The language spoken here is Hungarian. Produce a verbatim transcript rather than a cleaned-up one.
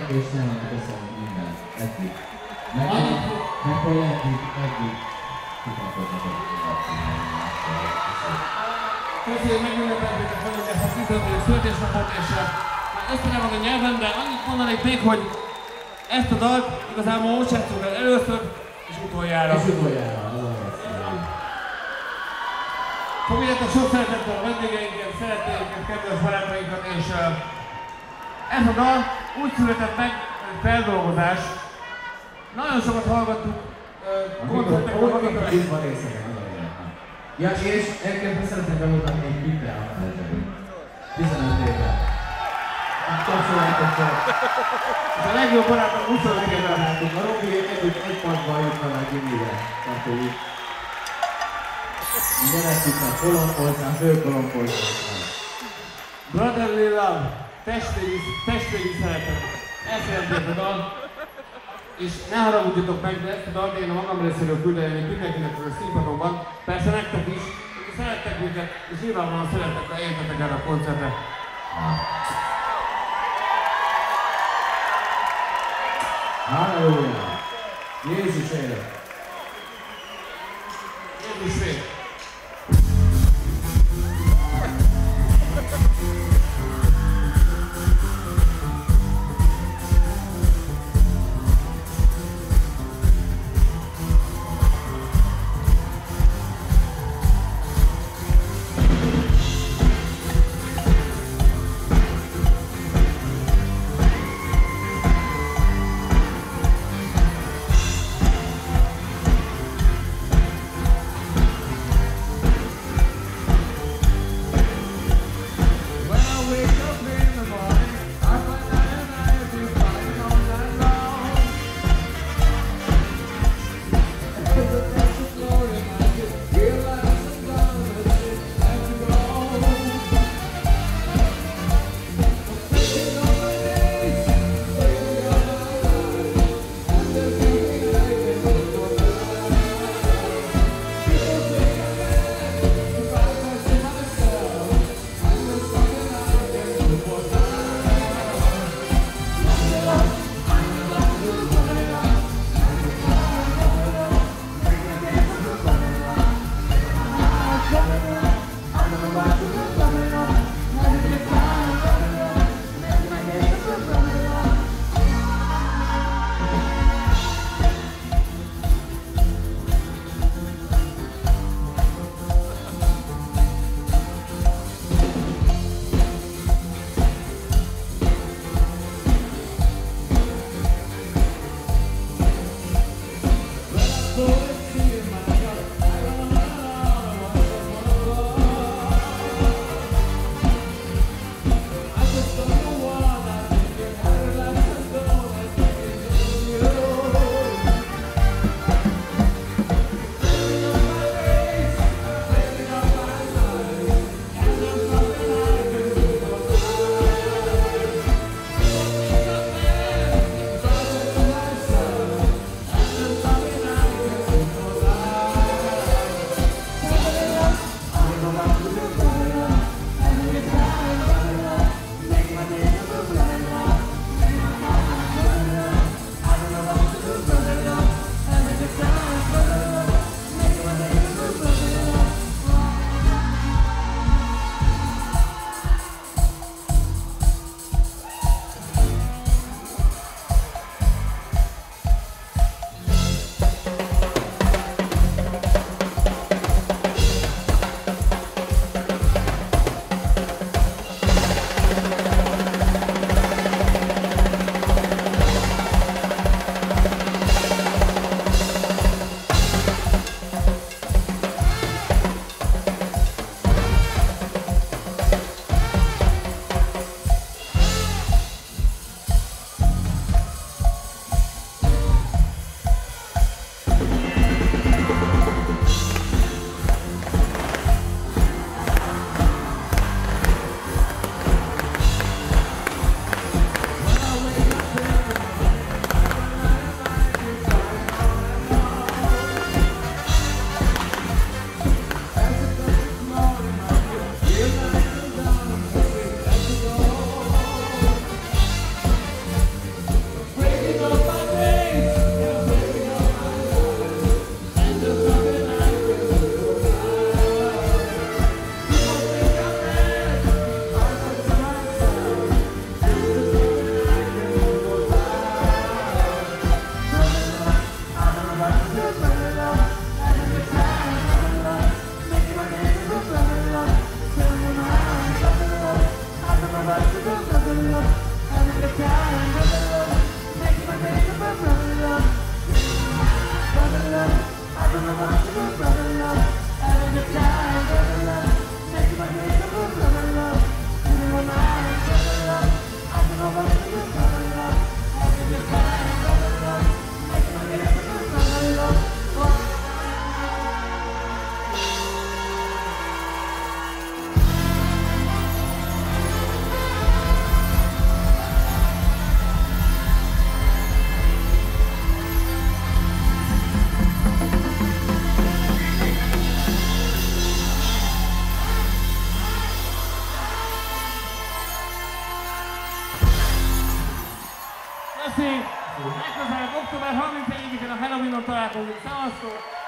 és nem köszönöm mindent. Eddig. Meg, meg hogy eddig, eddig kikapodnak a pillanatban. Köszönjük, megünnepeltétek velünk ezt a tizenötödik születésnapot, és össze van a nyelven, de annyit mondanék még, hogy ezt a dalt igazából most játszunk el először, és utoljára. És utoljára. Fogadjátok sok szeretettel a vendégeinket, szeretteinket, kedves barátainkat, és uh, ez a dal úgy született meg, hogy feldolgozás. Nagyon sokat hallgattuk uh, koncertekben, amikor itt van részeken, nagyon értem. Ja, és egyébként szeretném bemutatni egy Bitte a felzserű. tizenöt éve. Tapsoljátok csak. És a legjobb barátom huszonöt éve láttuk. A Robi együtt egy padban jutna meg Gimibe. Tartójuk. Gyereküknek kolompoltán, főkolompoltán. Brotherly love, testvéri, testvéri szeretet. Ezt jelenti a dal. És ne haragudjatok meg, de ezt a dalt én a magam részéről küldeném mindenkinek a színpadon van. Persze nektek is, hogy szerettek minket, és nyilvánvalóan szerettek, ha értetek erre a koncertre. Halleluja! Jézus élet! Jézus élet! Legközelebb október harmincegyedikén a Halloweenon találkozunk. Szevasztok!